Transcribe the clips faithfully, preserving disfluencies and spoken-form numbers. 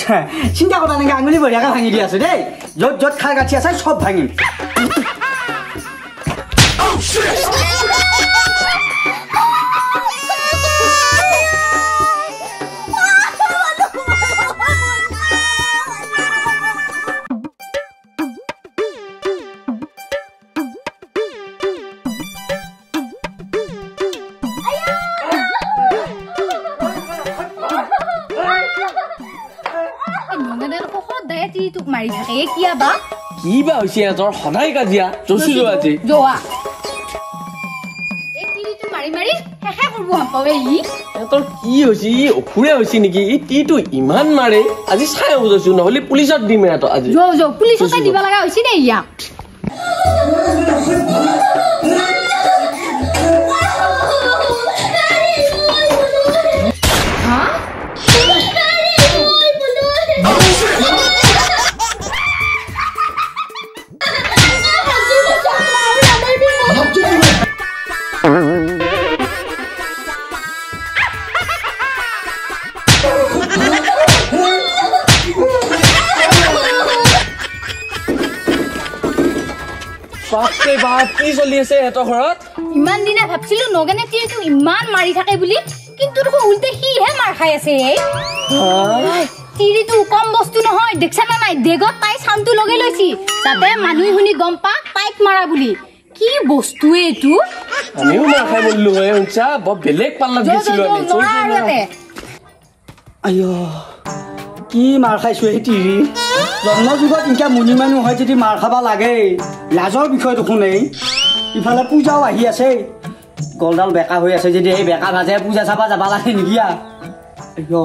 চিন্তা কৰা নাই আঙুলি বঢ়িয়াকে ভাঙি দি আছো দেই য'ত য'ত খাল গাঠি আছে সব ভাঙিম মাৰি থাকে কিয়া বা কি বা হৈছে তোৰ সদায় কাজিয়া জসু জো আজি জোৱা এই তিৰিটো মাৰি মাৰি হেহে কৰব হাপাৱে ই তোৰ কি হৈছে ই অখুৰে হৈছে নেকি ই তিটো ইমান মাৰে আজি চাই বুজছো নহলে পুলিচত দিমে তো আজি জো জো পুলিচত দিব লাগা হৈছে দে ইয়া বাপৰে বাপ কি চলি আছে এটো ঘৰত ইমান দিনা ভাবছিলো নগেনে তিৰিটো ইমান মাৰি থাকে বুলি কিন্তু দেখো উল্টে হিহে মাৰ খাই আছে এই তিৰিটো কম বস্তু নহয় দেখছা না নাই দেগত তাই শান্তু লগাই লৈছি যাতে মানুহ শুনি গম পা তাইক মাৰা বুলি কি বস্তু এটো আমিও মাৰ খাই বললো হয় উঞ্চা ব বেলেগ পাল্লা দিছিলো আমি আয়ো কি মাৰ খাইছো এই তিৰি জন্ম যুগত ইনকা মুনি মানুহ হয় যদি মাৰ খাবা লাগে লাজৰ বিষয় দেখোন এই ইফালে পূজাও আহি আছে গলডাল বেকা হৈ আছে যদি এই বেকা ভাজে পূজা চাবা যাবা লাগে নেকি আয়ো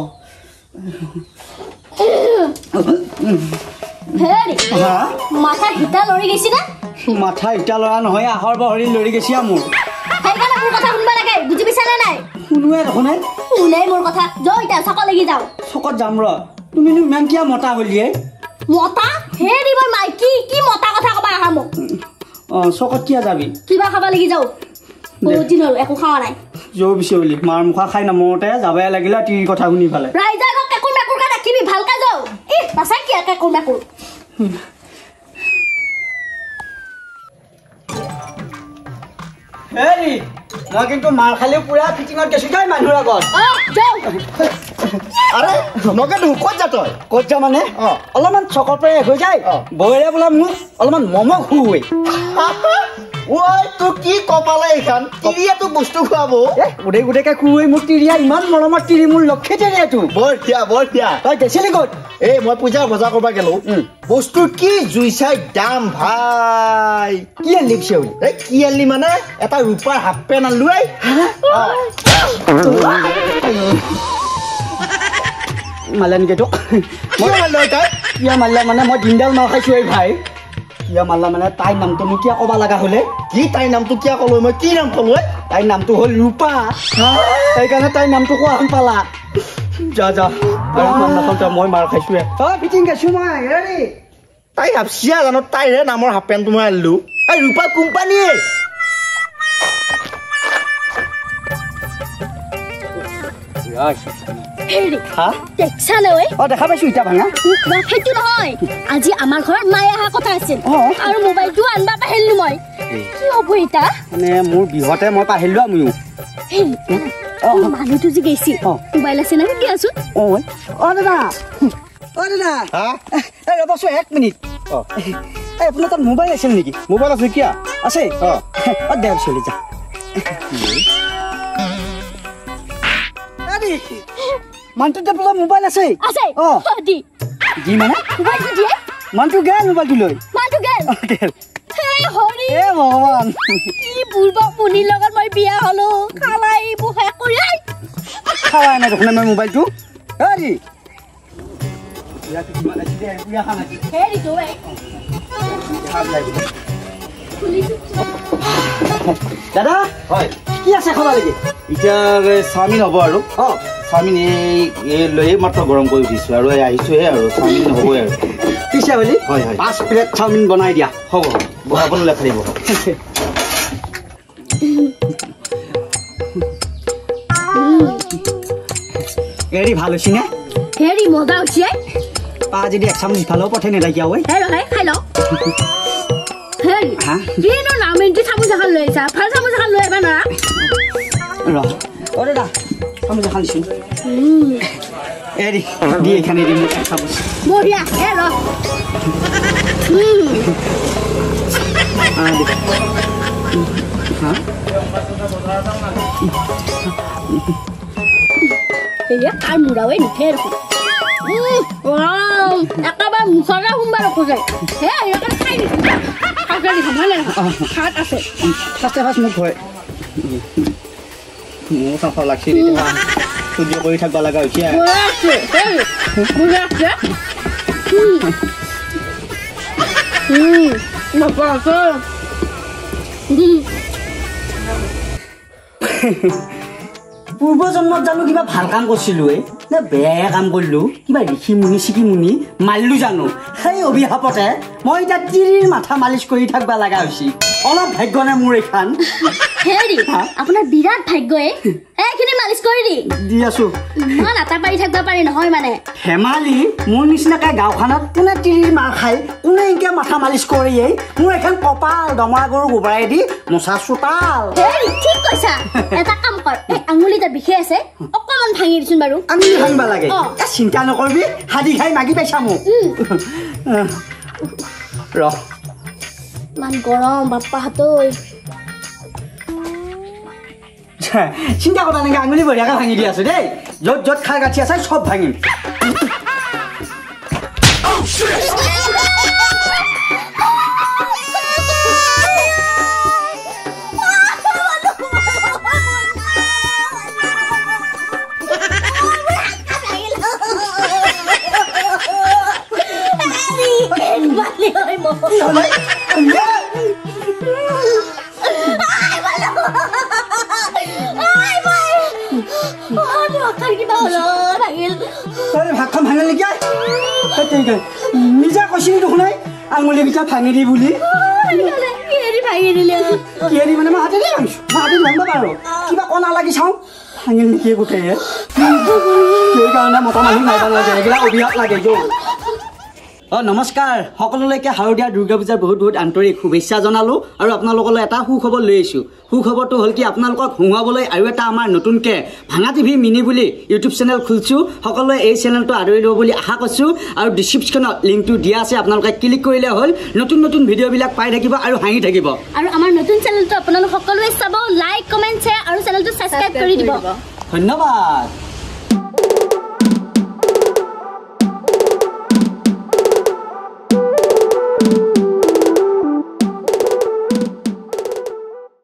হেৰি মাথা হিতা লৰি গৈছি না মাথা ইটা লৰা নহয় আহৰ বহৰি লৰি গৈছি মোৰ সেইকাৰণে মোৰ কথা শুনবা লাগে বুজি পাইছা না নাই শুনুৱে দেখোন শুনে মোৰ কথা যাও ইটা চক লাগি যাও চকত যাম ৰ তুমি ইমান কিয়া মতা হলিয়ে মতা হেৰি মই মাইকি কি মতা কথা কবা আহা মোক অ চকত কিয়া যাবি কিবা খাবা লাগি যাও বহুত দিন হল একো খাওয়া নাই যৌ বিছে বুলি মাৰ মুখা খাই নামতে যাবাই লাগিলা তিৰিৰ কথা শুনি ফালে ৰাইজা গক কেকুৰ মেকুৰ কা ৰাখিবি ভালকা যাও ই পাছাই কিয়া কেকুৰ মেকুৰ হেৰি মই কিন্তু মাৰ খালি পুৰা ফিটিঙত গেছো দেই মানুহৰ আগত অ যাও আৰে নকে দু ক'ত যা তই ক'ত যা মানে অ অলপমান চকৰ পৰা হৈ যায় বৈৰে বোলা মোক অলপমান মম খুৱে ওই তো কি কপালে এখান তিৰিয়া তো বস্তু খুৱাব এ উদে উদেকে খুৱে মোক তিৰিয়া ইমান মৰমৰ তিৰি মোৰ লক্ষে তেৰে তু বঢ়িয়া বঢ়িয়া তই গেছিলি ক'ত এ মই পূজা বজাৰ কৰবা গেলো বস্তু কি জুইছাই দাম ভাই কি আনলি পিছে এ কি আনলি মানে এটা ৰূপাৰ হাফ পেন আনলো এই মালেন গেটো মই মাল্লা তাই কিয়া মাল্লা মানে মই দিনডাল মাৰ খাইছো এই ভাই কিয়া মাল্লা মানে তাই নামটো মোক কিয়া কবা লাগা হলে কি তাই নামটো কিয়া কলো মই কি নাম কলো তাই নামটো হল ৰূপা সেইকাৰণে তাই নামটো কোৱা হন পালা যা যা আৰু নাম নাখাওঁতে মই মাৰ খাইছো অ ফিটিং গেছো মই হেৰি তাই হাপচিয়া জানো তাইৰে নামৰ হাফ পেণ্টটো মই আনিলো এই ৰূপা কোম্পানী হেৰি হা দেখছা না ঐ অ দেখা পাইছো ইটা ভাঙা সেইটো নহয় আজি আমাৰ ঘৰত মাই আহা কথা আছিল আৰু মোবাইলটো আনবা পাহৰিলো মই কি হ'ব এটা মানে মোৰ বিহতে মই পাহৰিলো আমিও অ মানুহটো যে গৈছি মোবাইল আছে না কি আছো অ অ দাদা অ দাদা হা এই ৰবছো এক মিনিট অ এই আপোনাৰ তাত মোবাইল আছিল নেকি মোবাইল আছে কিয়া আছে অ অ দেৱ চলি যা আদি মানটো তে পুৰা মোবাইল আছে আছে অ দি দি মানে মোবাইলটো দিয়ে মানটো গেল মোবাইলটো লৈ মানটো গেল গেল হে হৰি এ ভগৱান কি বুলবা মুনি লগত মই বিয়া হলো খালাই বুহে কৰি খাওয়া না দেখোন মই মোবাইলটো আদি ইয়া কি মানে আছে ইয়া খানা হেৰি তো এই দাদা হয় কি আছে খাবা লাগি এতিয়া চাওমিন হ'ব আৰু অ চাওমিন এই লৈ মাত্ৰ গৰম কৰি উঠিছো আৰু এই আহিছোহে আৰু চাওমিন হ'বই আৰু পিছে বুলি হয় হয় পাঁচ প্লেট চাওমিন বনাই দিয়া হ'ব আপুনি লেখা দিব হেৰি ভাল হৈছে নে হেৰি মজা হৈছে পাৰা যদি এক চামুচ ইফালেও পঠাই নেলাগিয়া ঐ হে ৰহে খাই লওক হেৰি কিনো নাম এণ্টি চামুচ এখন লৈ আহিছা ভাল চামুচ এখন লৈ আহিবা নৰা ৰ অ দাদা চামুচ এখন দিছোন এৰি দি এইখানে দিম এক চামুচ বঢ়িয়া হে ৰ এয়া কাৰ মুৰাৱে নুঠে দেখোন একেবাৰে মুখলে সোমবাৰ খোজে হে ইয়াকে খাই দিছো খাই দিছো ভালে খাত আছে ফাৰ্ষ্টে ফাৰ্ষ্ট মোক হয় মোৰ চাফা লাগছে এতিয়া সহ্য কৰি থাকিব লগা হৈছে পূৰ্ব জন্মত জানো কিবা ভাল কাম কৰিছিলো নে বেয়া কাম কৰিলো কিবা ঋষি মুনি চিকি মুনি মাৰিলো জানো সেই অভিশাপতে মই এতিয়া তিৰিৰ মাথা মালিচ কৰি থাকিব লগা হৈছে অলপ ভাগ্য নে মোৰ এইখান হেৰি আপোনাৰ বিৰাট ভাগ্যই এইখিনি মালিচ কৰি দি দি আছো ইমান আটা পাৰি থাকিব পাৰি নহয় মানে হেমালি মোৰ নিচিনাকে গাঁওখনত কোনে তিৰিৰ মাৰ খাই কোনে এনেকে মাথা মালিচ কৰি মোৰ এখন কপাল দমৰা গৰু গোবৰাই দি মোচা চোতাল হেৰি ঠিক কৈছা এটা কাম কৰ এই আঙুলিটা বিষে আছে অকমান ভাঙি দিছোন বাৰু আঙুলি ভাঙিব লাগে চিন্তা নকৰিবি হাদি খাই মাগি পাইছা মোক ৰ মান গৰম বাপ্পা হাতৈ চিন্তা কৰা নেকি আঙুলি বঢ়িয়াকে ভাঙি দি আছো দেই য'ত য'ত খাৰ গাঠি আছে চব ভাঙিম ভাতখন ভাঙিল নেকি নিজে কৈছিলি দেখোন আঙুলিকেইটা ভাঙি দি বুলি কিহেৰি মানে মই হাতে দি ভাঙিছো মই হাতে ভাঙিব পাৰো কিবা কণা লাগি চাওঁ ভাঙিল নেকি গোটেই সেইকাৰণে মতা মানুহ মাৰিব নালাগে এইবিলাক অভিশাপ লাগে যৌ অ নমস্কাৰ সকলোলৈকে শাৰদীয়া দুৰ্গা পূজাৰ বহুত বহুত আন্তৰিক শুভেচ্ছা জনালোঁ আৰু আপোনালোকলৈ এটা সুখবৰ লৈ আহিছোঁ সুখবৰটো হ'ল কি আপোনালোকক হুঙাবলৈ আৰু এটা আমাৰ নতুনকৈ ভাঙা টিভি মিনি বুলি ইউটিউব চেনেল খুলিছোঁ সকলোৱে এই চেনেলটো আদৰি ল'ব বুলি আশা কৰিছোঁ আৰু ডিছক্ৰিপশ্যনত লিংকটো দিয়া আছে আপোনালোকে ক্লিক কৰিলে হ'ল নতুন নতুন ভিডিঅ'বিলাক পাই থাকিব আৰু হাঁহি থাকিব আৰু আমাৰ নতুন চেনেলটো আপোনালোক সকলোৱে চাব লাইক কমেণ্ট শ্বেয়াৰ আৰু চেনেলটো ছাবস্ক্ৰাইব কৰি দিব ধন্যবাদ। Thank you.